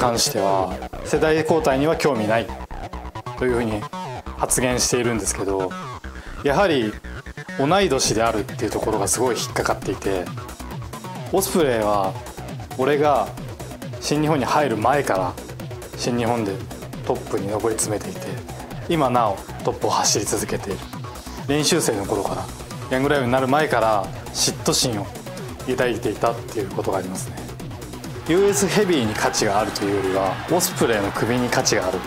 関しては世代交代には興味ないというふうに発言しているんですけど、やはり同い年であるっていうところがすごい引っかかっていて、オスプレイは俺が新日本に入る前から新日本でトップに上り詰めていて、今なおトップを走り続けている。練習生の頃からヤングライオンになる前から嫉妬心を抱いていたっていうことがありますね。 US ヘビーに価値があるというよりはオスプレイの首に価値がある。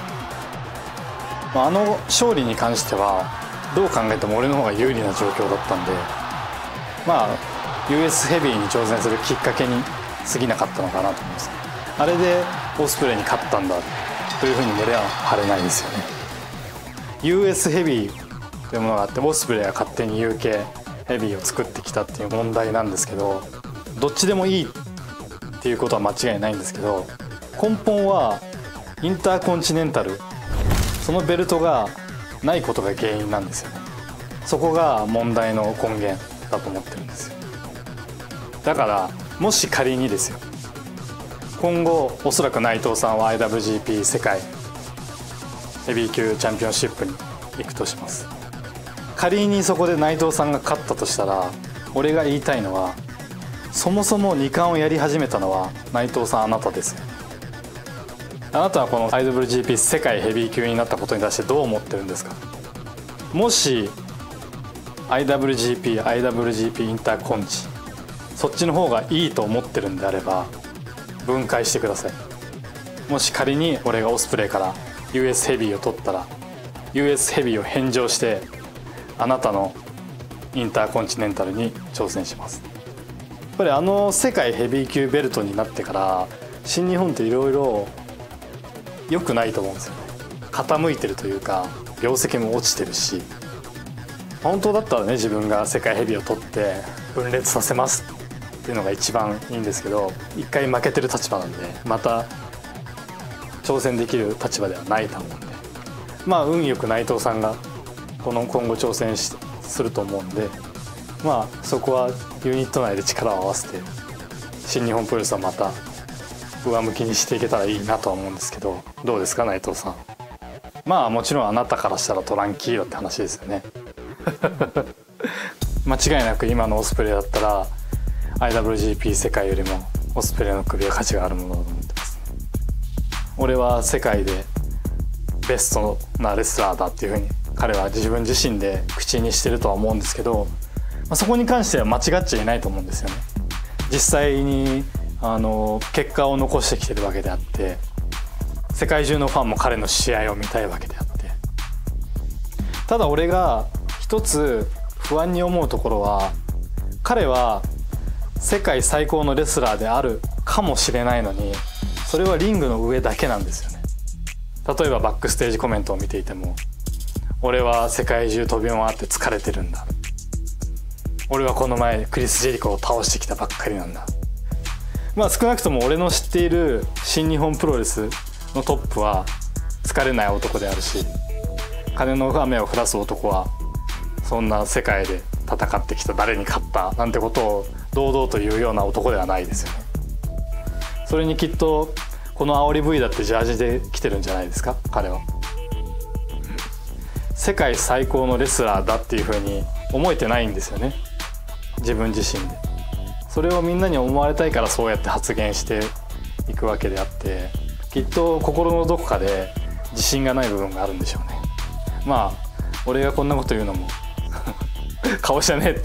あの勝利に関してはどう考えても俺の方が有利な状況だったんで、US ヘビーに挑戦するきっかけに過ぎなかったのかなと思います。あれでオスプレイに勝ったんだというふうに胸は張れないですよね。 US ヘビーというものがあって、オスプレイが勝手に UK ヘビーを作ってきたっていう問題なんですけど、どっちでもいいっていうことは間違いないんですけど、根本はインターコンチネンタル、そのベルトがないことが原因なんですよね。そこが問題の根源だと思ってるんですよ。だからもし仮にですよ、今後おそらく内藤さんは IWGP 世界ヘビー級チャンピオンシップに行くとします。仮にそこで内藤さんが勝ったとしたら、俺が言いたいのは、そもそも2冠をやり始めたのは内藤さん、あなたですよ。あなたはこの IWGP 世界ヘビー級になったことに対してどう思ってるんですか。もし IWGP インターコンチ、そっちの方がいいと思ってるんであれば分解してください。もし仮に俺がオスプレイから US ヘビーを取ったら US ヘビーを返上してあなたのインターコンチネンタルに挑戦します。やっぱりあの世界ヘビー級ベルトになってから新日本っていろいろ良くないと思うんですよね。傾いてるというか業績も落ちてるし、本当だったらね、自分が世界ヘビーを取って分裂させますっていうのが一番いいんですけど、一回負けてる立場なんでまた挑戦できる立場ではないと思うんで、運よく内藤さんが今後挑戦すると思うんで、そこはユニット内で力を合わせて新日本プロレスはまた上向きにしていけたらいいなとは思うんですけど、どうですか内藤さん。もちろんあなたからしたらトランキーロって話ですよね間違いなく今のオスプレイだったら IWGP 世界よりもオスプレイの首は価値があるものだと思ってます。俺は世界でベストなレスラーだっていうふうに彼は自分自身で口にしてるとは思うんですけど、そこに関しては間違っちゃいないと思うんですよね。実際に結果を残してきてるわけであって、世界中のファンも彼の試合を見たいわけであって、ただ俺が一つ不安に思うところは、彼は世界最高のレスラーであるかもしれないのに、それはリングの上だけなんですよね。例えばバックステージコメントを見ていても、俺は世界中飛び回って疲れてるんだ、俺はこの前クリス・ジェリコを倒してきたばっかりなんだ。少なくとも俺の知っている新日本プロレスのトップは疲れない男であるし、金の雨を降らす男はそんな世界で戦ってきた誰に勝ったなんてことを堂々と言うような男ではないですよね。それにきっとこの煽り V だってジャージで来てるんじゃないですか、彼は。世界最高のレスラーだっていう風に思えてないんですよね、自分自身で。それをみんなに思われたいからそうやって発言していくわけであって、きっと心のどこかで自信がない部分があるんでしょうね。俺がこんなこと言うのも顔じゃねえって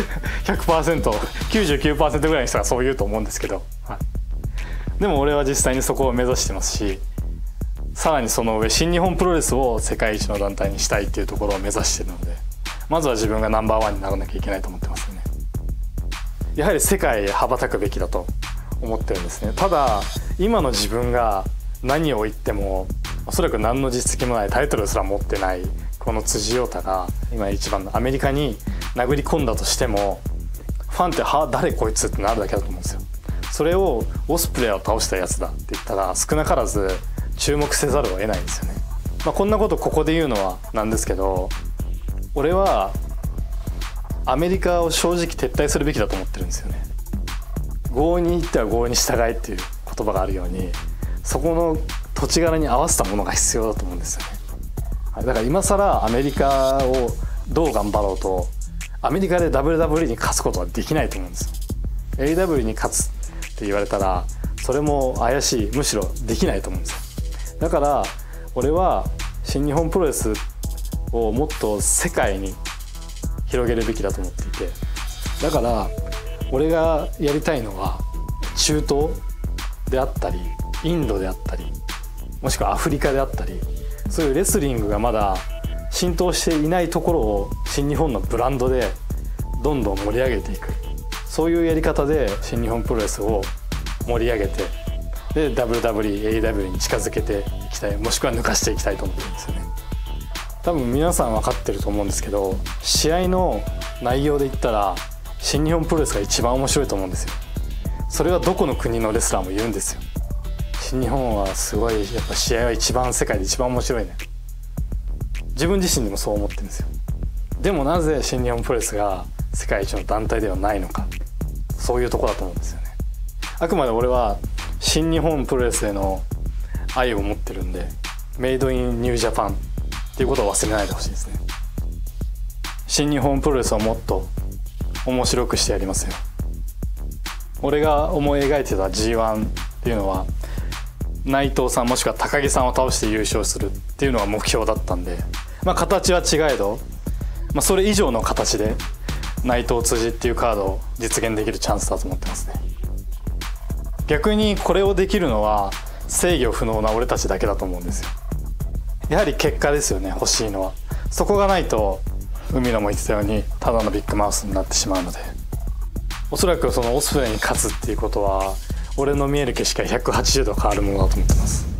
100%99% ぐらいの人がそう言うと思うんですけど、でも俺は実際にそこを目指してますし、さらにその上新日本プロレスを世界一の団体にしたいっていうところを目指してるので、まずは自分がナンバーワンにならなきゃいけないと思ってますよね。やはり世界へ羽ばたくべきだと思ってるんですね。ただ今の自分が何を言ってもおそらく何の実績もない、タイトルすら持ってないこの辻陽太が今一番のアメリカに殴り込んだとしても、ファンって誰こいつってなるだけだと思うんですよ。それをオスプレイを倒したやつだって言ったら少なからず注目せざるを得ないんですよね。こんなことここで言うのはなんですけど、俺はアメリカを正直撤退するべきだと思ってるんですよね。合に行っては合に従えっていう言葉があるように、 そこの土地柄に合わせたものが必要だと思うんですよね。だから今更アメリカをどう頑張ろうとアメリカで WWE に勝つことはできないと思うんですよ。 AEW に勝つって言われたらそれも怪しい、むしろできないと思うんですよ。だから俺は新日本プロレスをもっと世界に広げるべきだと思っていて、だから俺がやりたいのは中東であったりインドであったりもしくはアフリカであったり、そういうレスリングがまだ浸透していないところを新日本のブランドでどんどん盛り上げていく、そういうやり方で新日本プロレスを盛り上げて、で WWE、AEW に近づけていきたい、もしくは抜かしていきたいと思ってるんですよね。多分皆さん分かってると思うんですけど、試合の内容で言ったら新日本プロレスが一番面白いと思うんですよ。それはどこの国のレスラーも言うんですよ。新日本はすごいやっぱ試合は一番世界で一番面白いね。自分自身でもそう思ってるんですよ。でもなぜ新日本プロレスが世界一の団体ではないのか、そういうところだと思うんですよね。あくまで俺は新日本プロレスへの愛を持ってるんで、メイドインニュージャパンっていうことを忘れないでほしいですね。新日本プロレスをもっと面白くしてやりますよ。俺が思い描いてた G1 っていうのは内藤さんもしくは高木さんを倒して優勝するっていうのが目標だったんで、形は違えど、それ以上の形で内藤辻っていうカードを実現できるチャンスだと思ってますね。逆にこれをできるのは制御不能な俺たちだけだと思うんですよ。やはり結果ですよね、欲しいのは。そこがないと海野も言ってたようにただのビッグマウスになってしまうので、おそらくそのオスプレイに勝つっていうことは俺の見える景色が180度変わるものだと思ってます。